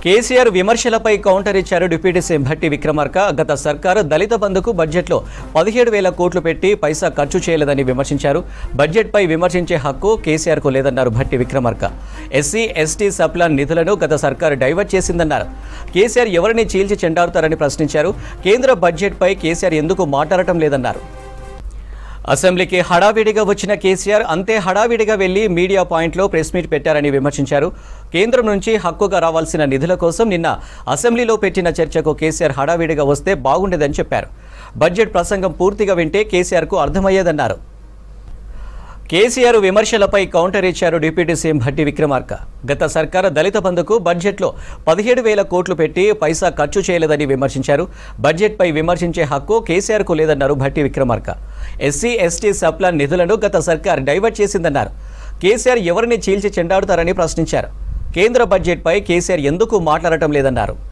కేసీఆర్ విమర్శలపై కౌంటర్ ఇచ్చారు deputy CM Bhatti Vikramarka. గత సర్కారు దళిత బంధుకు బడ్జెట్లో 17,000 కోట్లు పెట్టి పైసా ఖర్చు చేయలేదని విమర్శించారు. బడ్జెట్పై విమర్శించే హక్కు కేసీఆర్కు లేదన్నారు Bhatti Vikramarka. SC ST sub plan నిధులను గత సర్కారు డైవర్ట్ చేసిందన్నారు. కేసీఆర్ ఎవరిని చీల్చి చెండాడుతారని ప్రశ్నించారు. కేంద్ర బడ్జెట్పై కేసీఆర్ ఎందుకు మాట్లాడటం లేదన్నారు. అసెంబ్లీకి హడావిడిగా వచ్చిన కేసీఆర్ అంతే హడావిడిగా వెళ్లి మీడియా పాయింట్లో ప్రెస్ మీట్ పెట్టారని విమర్శించారు. కేంద్రం నుంచి హక్కుగా రావాల్సిన నిధుల కోసం నిన్న అసెంబ్లీలో పెట్టిన చర్చకు కేసీఆర్ హడావిడిగా వస్తే బాగుండేదని చెప్పారు. బడ్జెట్ ప్రసంగం పూర్తిగా వింటే కేసీఆర్కు అర్థమయ్యేదన్నారు. కేసీఆర్ విమర్శలపై కౌంటర్ ఇచ్చారు డిప్యూటీ సీఎం భట్టి విక్రమార్క. గత సర్కారు దళిత బంధుకు బడ్జెట్లో 17,000 కోట్లు పెట్టి పైసా ఖర్చు చేయలేదని విమర్శించారు. బడ్జెట్పై విమర్శించే హక్కు కేసీఆర్కు లేదన్నారు Bhatti Vikramarka. SC ST sub plan నిధులను గత సర్కారు డైవర్ట్ చేసిందన్నారు. కేసీఆర్ ఎవరిని చీల్చి చెండాడుతారని ప్రశ్నించారు. కేంద్ర బడ్జెట్పై కేసీఆర్ ఎందుకు మాట్లాడటం లేదన్నారు.